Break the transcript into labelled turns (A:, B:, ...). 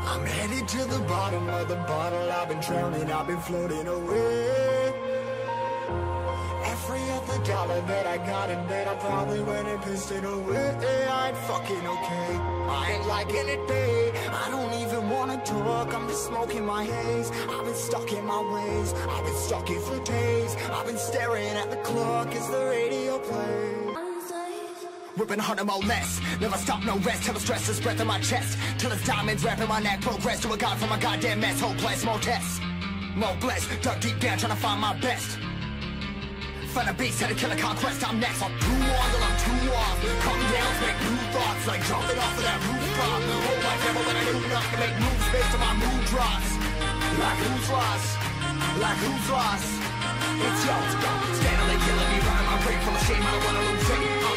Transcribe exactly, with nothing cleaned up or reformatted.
A: I'm headed to the bottom of the bottle. I've been drowning, I've been floating away. Every other dollar that I got in bed, I probably went and pissed it away. I ain't fucking okay, I ain't liking it, babe. I don't even wanna talk, I'm just smoking my haze. I've been stuck in my ways, I've been stuck here for days. I've been staring at the clock as the radio plays. Whipping a hundred more less, never stop, no rest. Till the stress is breath in my chest, till it's diamonds wrapping my neck. Progress to a god from a goddamn mess. Hopeless, more tests, more blessed. Dug deep down trying to find my best. Find a beast, had a killer conquest. I'm next, I'm too on till I'm too off. Come down, make new thoughts, like jumping off of that rooftop. Hold my devil and I knew enough to make moves based on my mood drops. Like who's lost, like who's lost. It's yours, go. Steadily killing me, running my brain full of shame. I don't wanna lose it.